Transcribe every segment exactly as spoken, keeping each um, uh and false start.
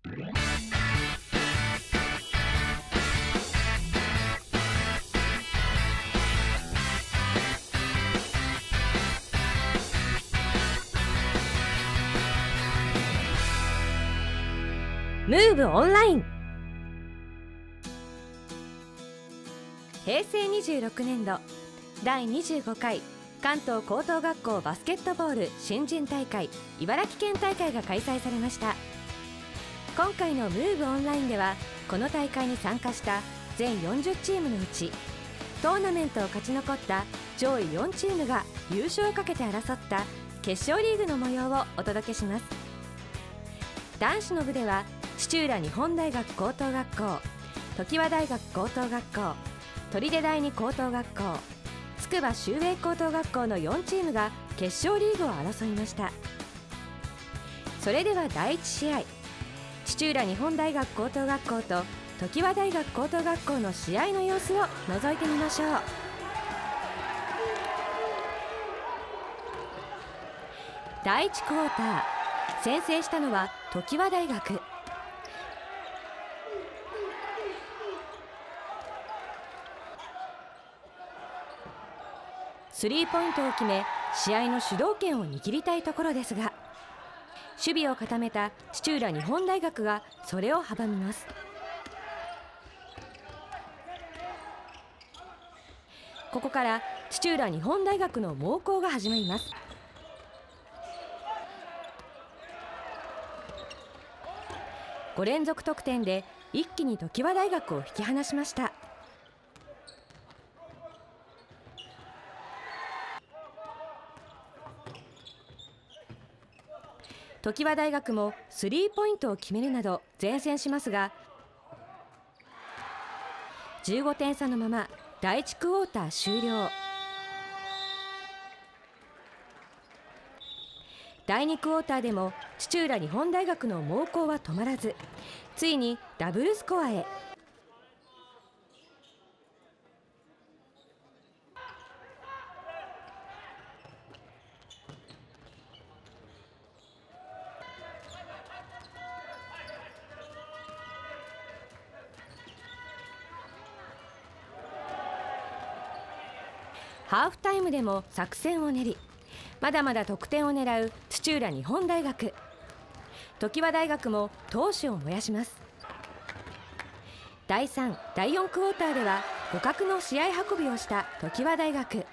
ムーブオンライン。平成にじゅうろくねんどだいにじゅうごかい関東高等学校バスケットボール新人大会茨城県大会が開催されました。今回のムーブオンラインでは、この大会に参加した全よんじゅうチームのうちトーナメントを勝ち残った上位よんチームが優勝をかけて争った決勝リーグの模様をお届けします。男子の部では土浦日本大学高等学校、常盤大学高等学校、取手第二高等学校、筑波修営高等学校のよんチームが決勝リーグを争いました。それではだいいち試合、土浦日本大学高等学校と常盤大学高等学校の試合の様子を覗いてみましょう。だいいちクォーター、先制したのは常盤大学。スリーポイントを決め、試合の主導権を握りたいところですが、守備を固めた土浦日本大学がそれを阻みます。ここから土浦日本大学の猛攻が始まります。ご連続得点で一気に常盤大学を引き離しました。常盤大学もスリーポイントを決めるなど善戦しますが、じゅうごてん差のままだいいちクォーター終了。だいにクォーターでも土浦日本大学の猛攻は止まらず、ついにダブルスコアへ。ハーフタイムでも作戦を練り、まだまだ得点を狙う土浦日本大学。常盤大学も闘志を燃やします。だいさん、だいよんクォーターでは互角の試合運びをした常盤大学。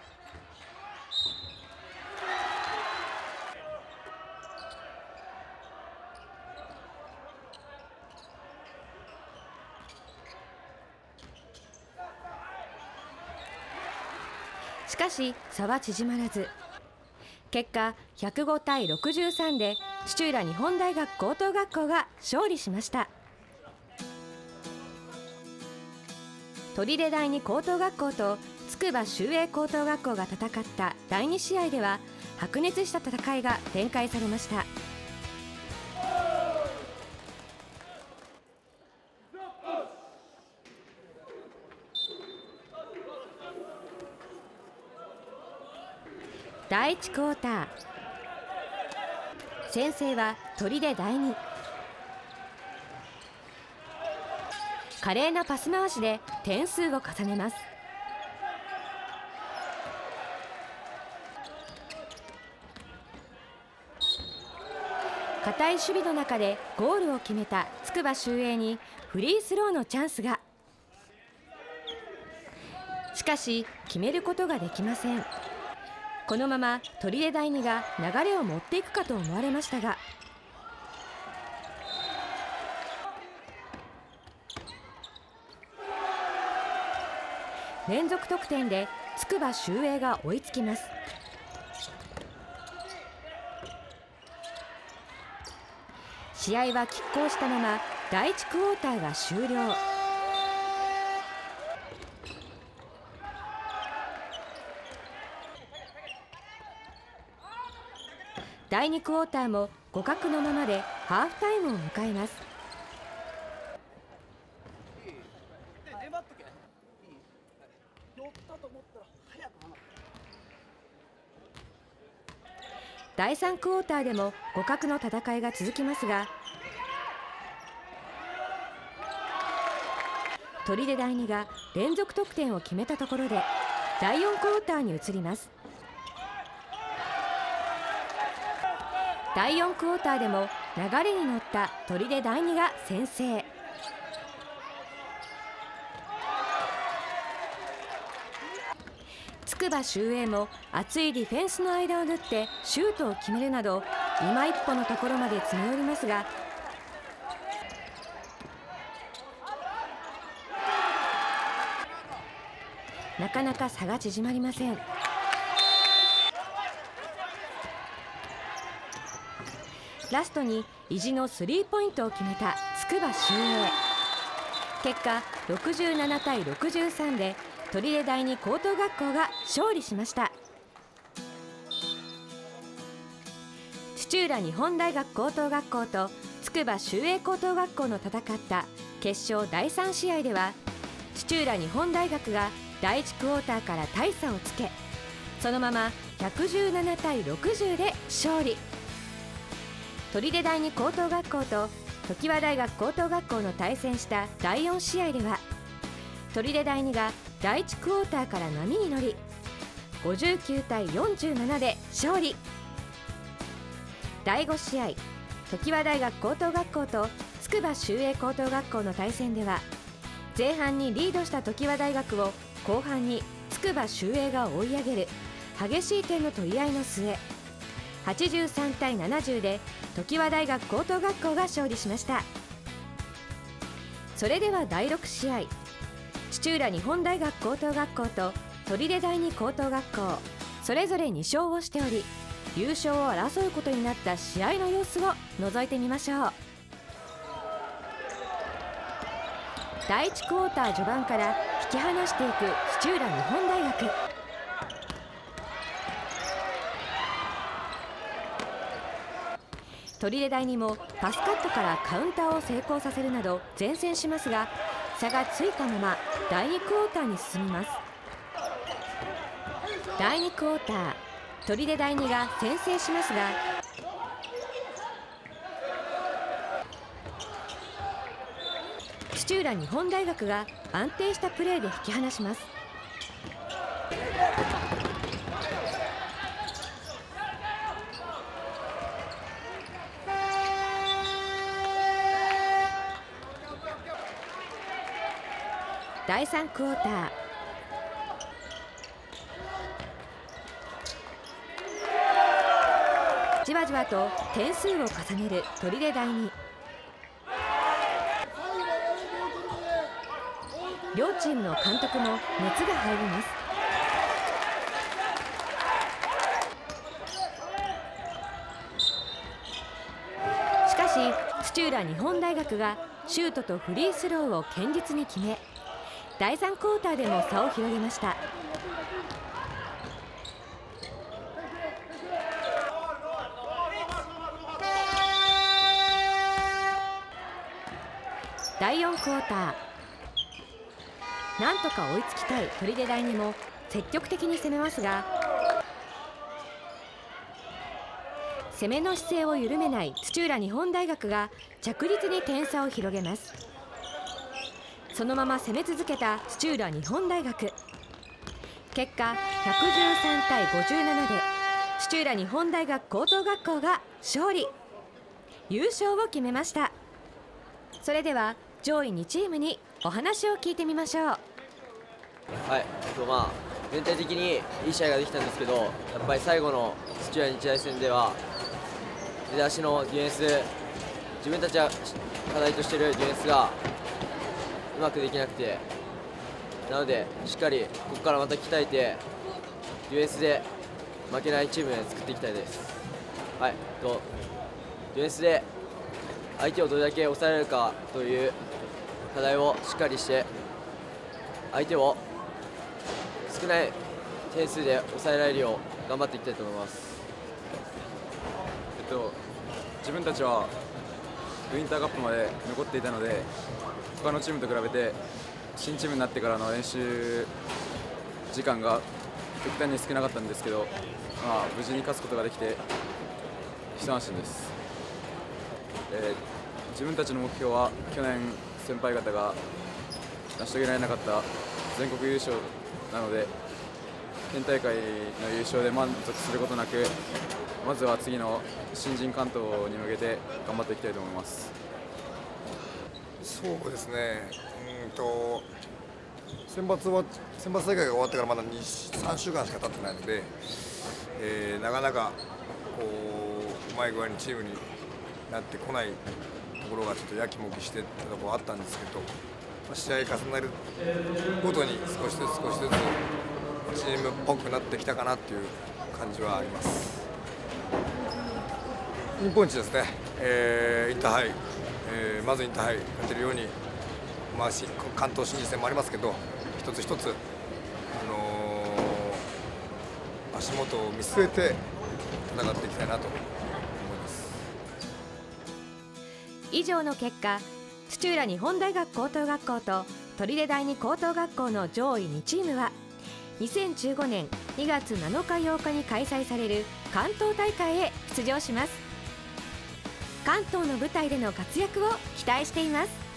しかし差は縮まらず、結果ひゃくごたいろくじゅうさんで土浦日本大学高等学校が勝利しました。取手第二高等学校と筑波修営高等学校が戦っただいに試合では白熱した戦いが展開されました。だいいちクォーター、先制は取手第二。華麗なパス回しで点数を重ねます。堅い守備の中でゴールを決めた筑波修営にフリースローのチャンスが。しかし決めることができません。このまま取手第二が流れを持っていくかと思われましたが、連続得点で筑波修営が追いつきます。試合は拮抗したままだいいちクォーターが終了。だいにクォーターも互角のままでハーフタイムを迎えます。だいさんクォーターでも互角の戦いが続きますが、 取手第二が連続得点を決めたところでだいよんクォーターに移ります。だいよんクォーターでも流れに乗った取手第二が先制。筑波秀英も厚いディフェンスの間を縫ってシュートを決めるなど今一歩のところまで詰め寄りますが、なかなか差が縮まりません。ラストに意地のスリーポイントを決めた筑波秀英。結果ろくじゅうななたいろくじゅうさんで取手第二高等学校が勝利しました。土浦日本大学高等学校と筑波秀英高等学校の戦った決勝だいさん試合では、土浦日本大学がだいいちクォーターから大差をつけ、そのままひゃくじゅうななたいろくじゅうで勝利。取手第二高等学校と常盤大学高等学校の対戦しただいよん試合では、取手第二がだいいちクォーターから波に乗りごじゅうきゅうたいよんじゅうななで勝利。だいご試合、常盤大学高等学校と筑波秀英高等学校の対戦では、前半にリードした常盤大学を後半に筑波秀英が追い上げる激しい点の取り合いの末、はちじゅうさんたいななじゅうで常盤大学高等学校が勝利しました。それではだいろく試合、土浦日本大学高等学校と取手第二高等学校それぞれに勝をしており、優勝を争うことになった試合の様子を覗いてみましょう。だいいちクォーター序盤から引き離していく土浦日本大学。取手第二もパスカットからカウンターを成功させるなど善戦しますが、差がついたままだいにクォーターに進みます。だいにクォーター、取手第二が先制しますが、土浦日本大学が安定したプレーで引き離します。だいさんクォーター、じわじわと点数を重ねる取手第二。両チームの監督も熱が入ります。しかし土浦日本大学がシュートとフリースローを堅実に決め、だいさんクォーターでも差を広げました。だいよんクォーター、なんとか追いつきたい取手第二も積極的に攻めますが、攻めの姿勢を緩めない土浦日本大学が着実に点差を広げます。そのまま攻め続けた土浦日本大学、結果ひゃくじゅうさんたいごじゅうななで土浦日本大学高等学校が勝利、優勝を決めました。それでは上位にチームにお話を聞いてみましょう。 はい、えっとまあ全体的にいい試合ができたんですけど、やっぱり最後の土浦日大戦では出だしのディフェンス、自分たちが課題としているディフェンスがうまくできなくて、なのでしっかりここからまた鍛えてディフェンスで負けないチームを作っていきたいです。はい、えっとディフェンスで相手をどれだけ抑えられるかという課題をしっかりして、相手を少ない点数で抑えられるよう頑張っていきたいと思います。 えっと、自分たちはウインターカップまで残っていたので、他のチームと比べて新チームになってからの練習時間が極端に少なかったんですけど、まあ、無事に勝つことができて一安心です。えー、自分たちの目標は去年先輩方が成し遂げられなかった全国優勝なので、県大会の優勝で満足することなく、まずは次の新人関東に向けて頑張っていきたいと思います。 そうですね、うんと選抜は選抜大会が終わってからまださんしゅうかんしか経ってないので、えー、なかなかこううまい具合にチームになってこないところがちょっとやきもきしてたところあったんですけど、試合重ねるごとに少しずつ少しずつチームっぽくなってきたかなっていう感じはあります。日本一ですね、えー、インターハイ、えー、まずインターハイ勝てるように、まあ、関東新人戦もありますけど、一つ一つ、あのー、足元を見据えて戦っていきたいなと思います。 以上の結果、土浦日本大学高等学校と取手第二高等学校の上位にチームはにせんじゅうごねんにがつなのかようかに開催される関東大会へ出場します。関東の舞台での活躍を期待しています。